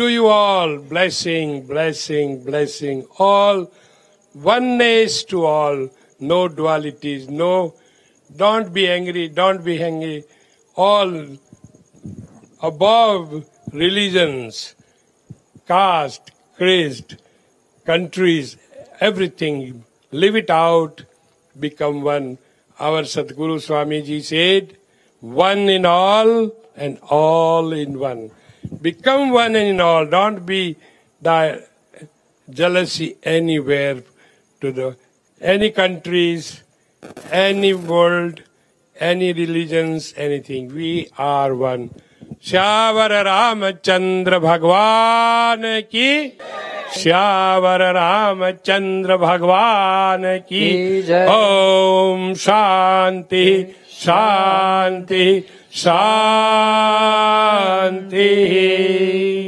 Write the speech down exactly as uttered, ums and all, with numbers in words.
To you all, blessing, blessing, blessing, all, oneness to all, no dualities, no, don't be angry, don't be angry, all above religions, caste, caste, countries, everything, live it out, become one. Our Sadguru Swamiji said, one in all and all in one. Become one in all. Don't be the jealousy anywhere to the any countries, any world, any religions, anything. We are one. Shyamvar Ramachandra Bhagwan ki, Shyamvar Ramachandra Bhagwan ki, Om Shanti, Shanti, Shanti.